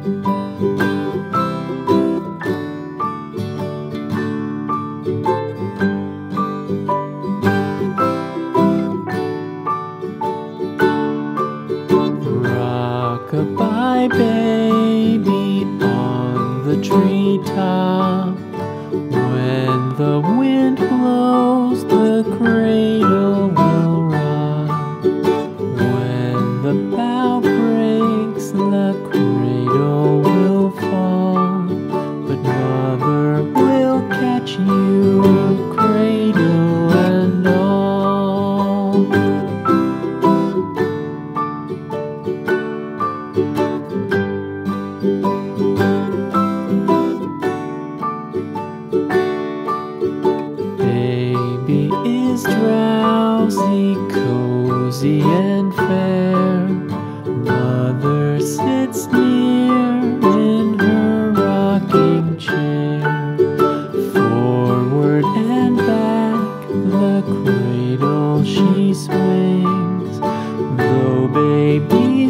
Rock-a-bye baby on the treetop. When the wind blows, the cradle will rock. When the bough breaks, the cradle will fall. But mother will catch you, cradle and all. Baby is drowsy, cozy and fair. Mother sits near in her rocking chair. Forward and back the cradle she swings. Though baby